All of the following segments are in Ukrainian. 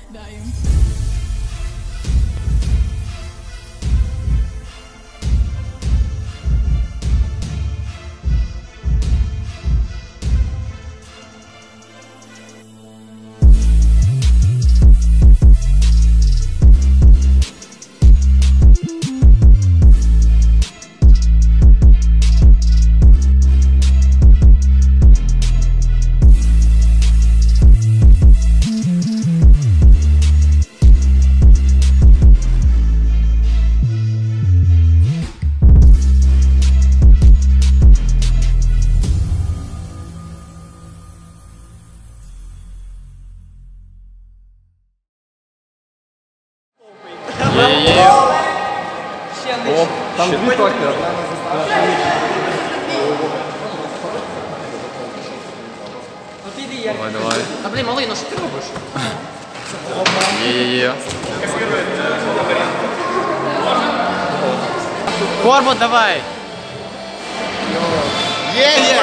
О, там дві точки, одна на заставці. Давай, давай. Та блін, малий, ну що ти робиш? Є-є-є. Корбут, давай! Є-є!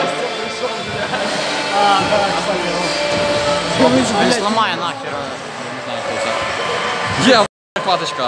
Він сломає нахер. Не знаю, хто це. Є, хваточка.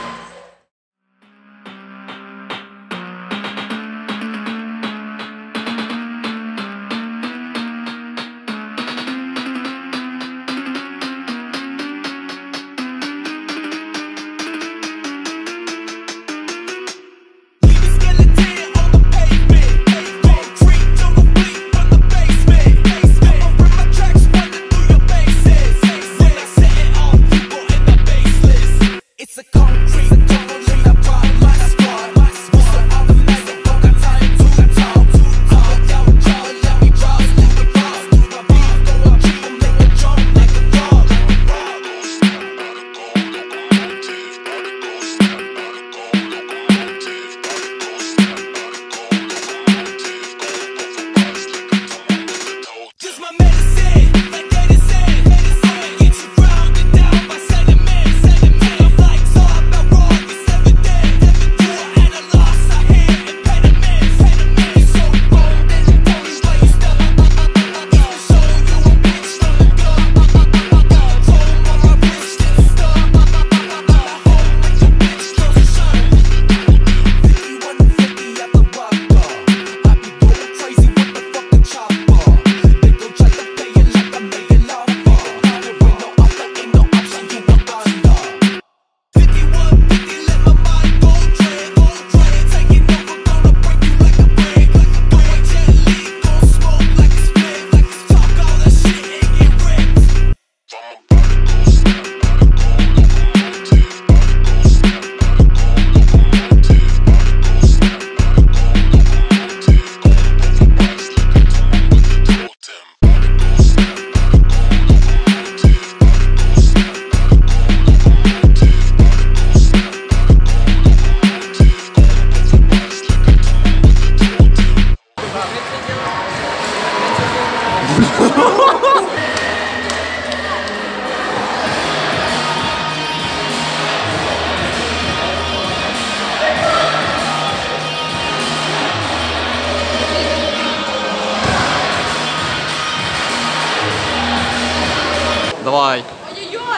Давай. Ой-ой-ой!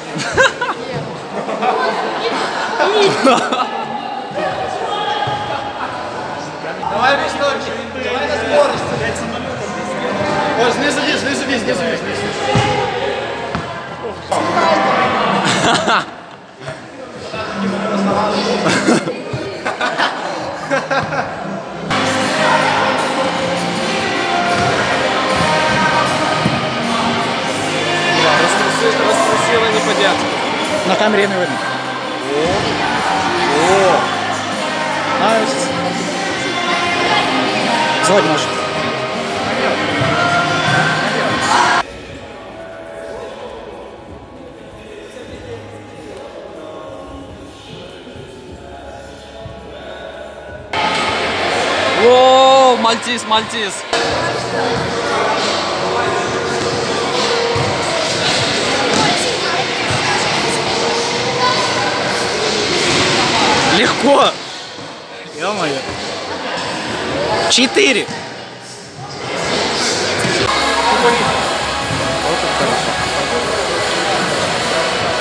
Давай вічночі, давай на скорості. Ой, знизу віз, знизу віз, знизу віз. Раструсила не по-детски. На камері не видно. О! Найс. Згодь наш. О, Мальтис, Мальтис. Легко. Ё-моё. 4. Вот это хорошо.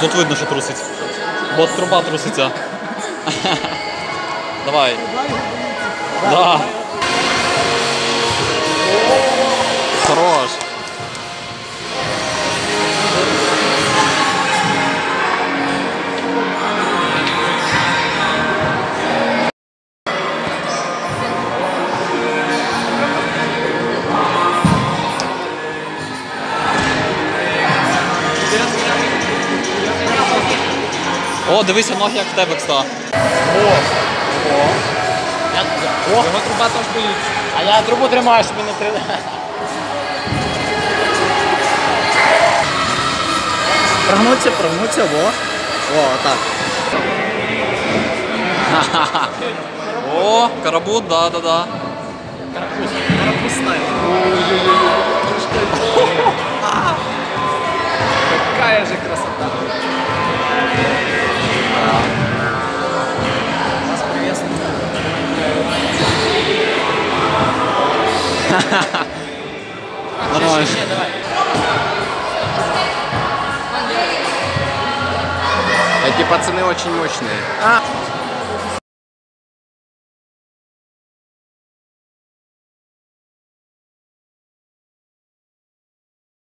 тут видно, що трусить. Бо труба труситься. Давай. Да. Хорош. О, дивися, ноги як в тебе, кстати. Його труба теж боїться. А я трубу тримаю, щоб він не трили. Прогнуться, во. О, так. О, карабут, да. Карапуз стайл. Какая же красота. Вас приветствую. Нормально. Давай. Эти пацаны очень мощные.